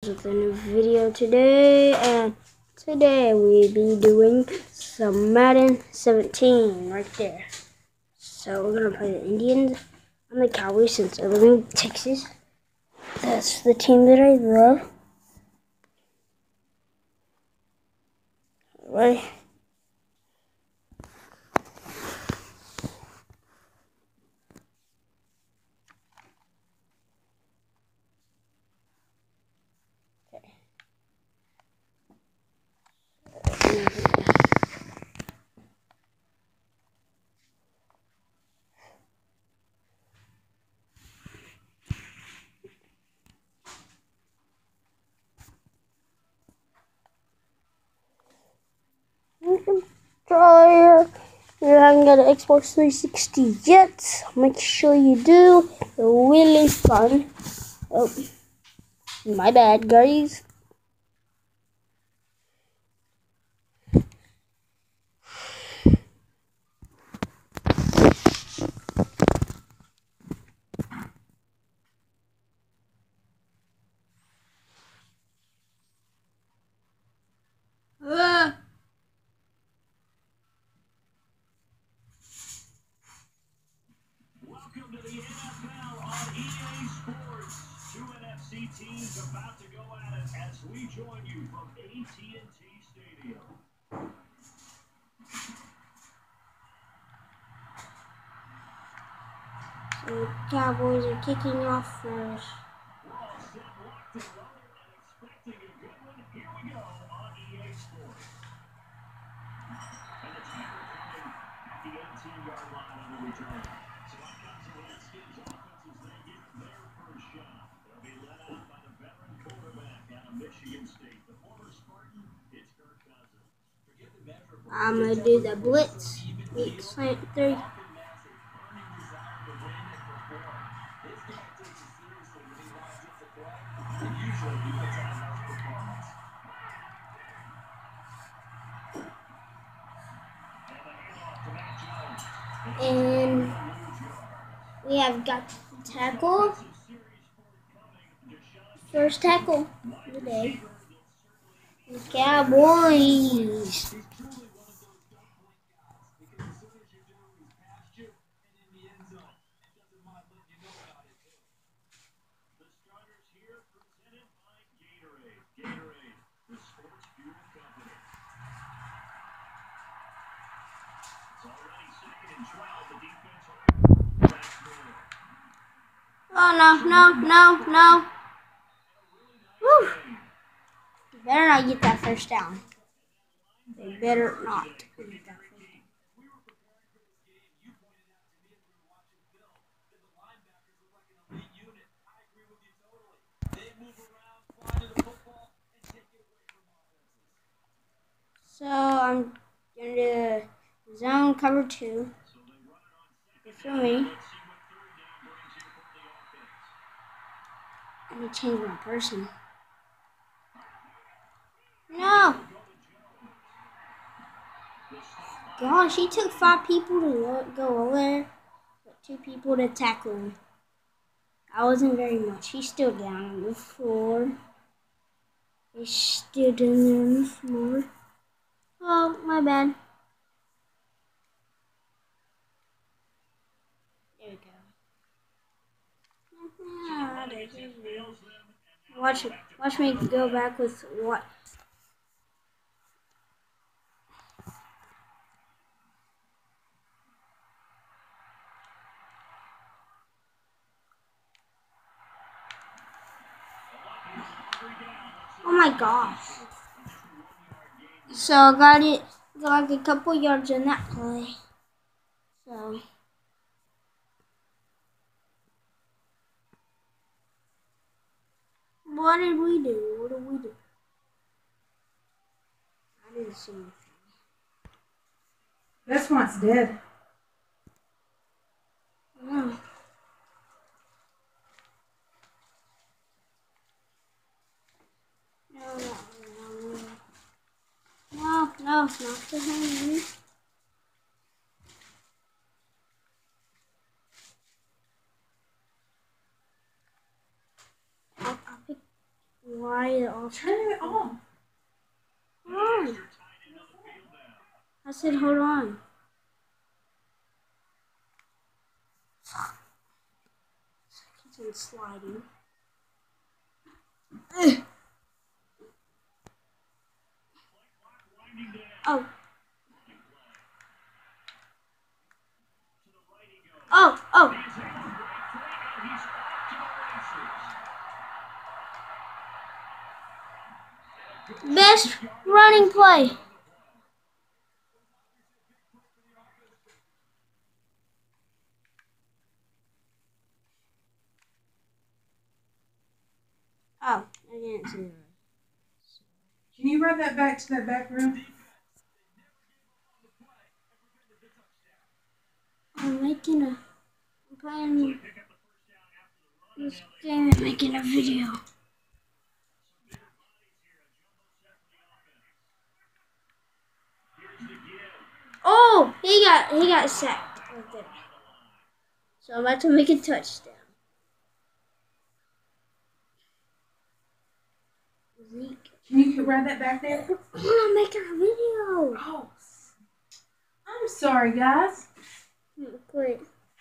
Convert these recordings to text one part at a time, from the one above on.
With a new video today, and today we'll be doing some Madden 17 right there. So we're gonna play the Indians and the Cowboys since I live in Texas. That's the team that I love. Alright. Try. If you haven't got an Xbox 360 yet, make sure you do. It's really fun. Oh, my bad, guys. Welcome to the NFL on EA Sports. Two NFC teams about to go at it as we join you from AT&T Stadium. So Cowboys are kicking off first. We're all set, locked, and loaded, and expecting a good one. Here we go on EA Sports. And the tackle coming at the 18-yard line on the return. So out comes the Redskins offense as they get their first shot. They'll be led out by the veteran quarterback out of Michigan State, the former Spartan. It's Kirk Cousins. I'm gonna do the blitz. Week slant 3. And we have got the tackle. First tackle of the day. The Cowboys. Oh, no. Woo. You better not get that first down. They better not get that first down. So I'm gonna do zone cover 2. Good for me. Let me change my person. No! Gosh, he took 5 people to go over there, but 2 people to tackle him. I wasn't very much. He's still down on the floor. He's still down there on the floor. Oh, my bad. There we go. Watch me go back with what? Oh my gosh. So I got like a couple yards in that play. So what did we do? I didn't see anything. This one's dead. No. No, not the home. I'll pick Why it all Turn it off. Hold on. I said hold on. Keeps on sliding. Oh. Oh. Best running play. Oh, I didn't see that. Can you run that back to that back room? I'm playing this game and making a video. Oh, he got sacked right there. So I'm about to make a touchdown. Zeke. Can you run that back there? I'm making a video. Oh, I'm sorry, guys. Great.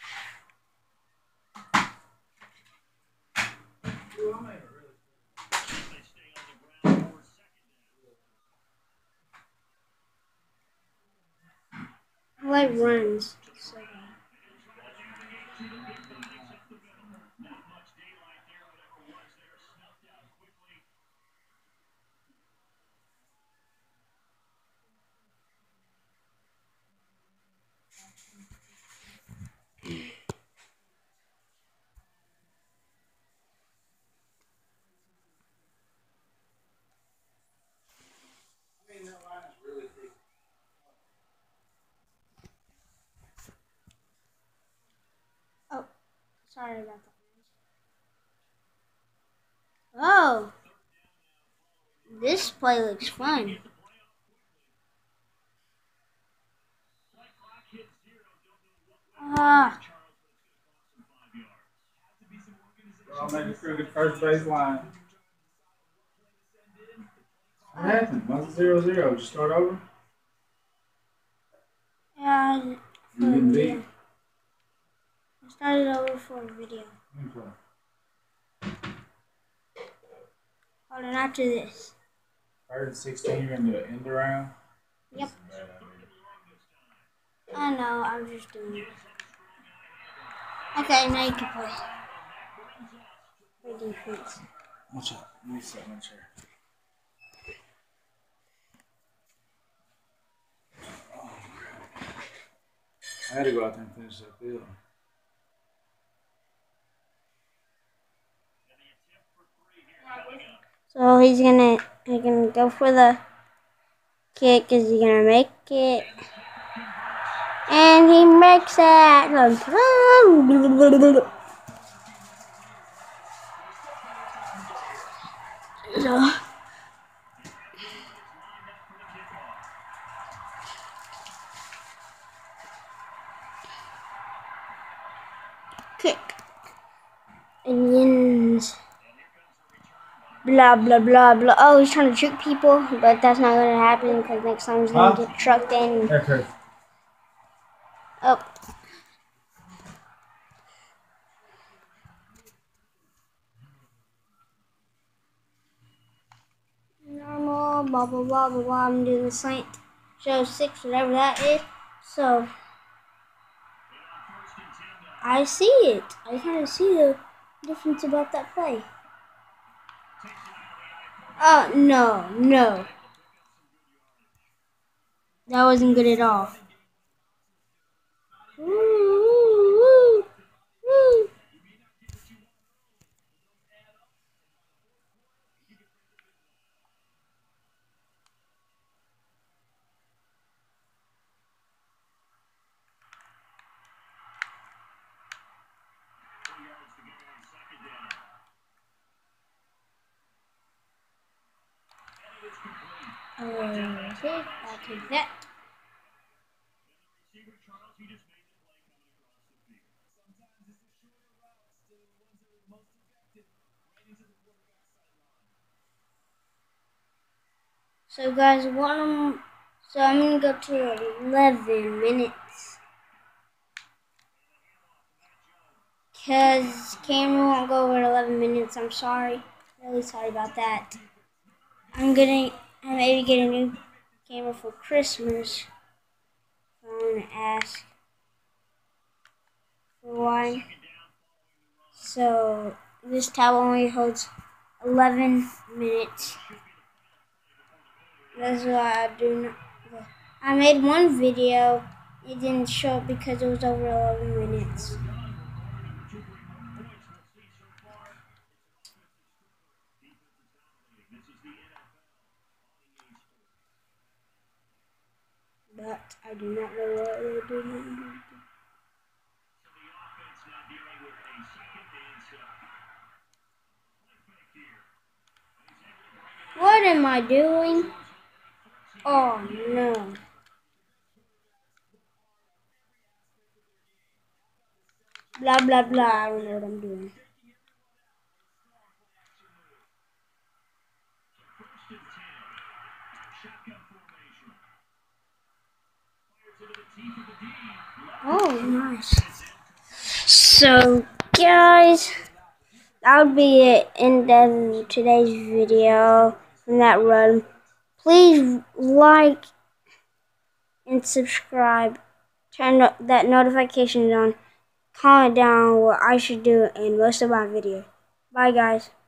I like runs. So. Oh, sorry about that. Oh, this play looks fun. Ah, I'll make a crooked first base line. What happened? What's 0-0? Just start over? yeah. You getting beat? I started over for a video. Okay. Hold on, after this. 3rd and 16, you're going to end around? Yep. I know, I'm just doing it. Okay, now you can play. For defense. Watch out. Let me sit in my chair. Oh, crap. I had to go out there and finish that field. So he's gonna go for the kick. Is he gonna make it? And he makes it. Kick. Onions. Blah, blah, blah, blah. Oh, he's trying to trick people, but that's not going to happen because next time he's going to get trucked in. Okay. Oh. Normal, blah, blah, blah, blah, blah. I'm doing the slant. Show 6, whatever that is. So, I see it. I kind of see the difference about that play. Oh, no. That wasn't good at all. Woo. Okay, I'll take that. So guys, I'm gonna go to 11 minutes. Cause camera won't go over 11 minutes. I'm sorry. Really sorry about that. I maybe get a new camera for Christmas. I'm gonna ask for one. So this tab only holds 11 minutes. That's why I do not. I made one video. It didn't show up because it was over 11 minutes. But I do not know what they're doing. What am I doing? Oh no. Blah blah blah. I don't know what I'm doing. Oh, nice. So, guys, that would be it. End of today's video from that run. Please like and subscribe. Turn that notification on. Comment down what I should do in most of my videos. Bye, guys.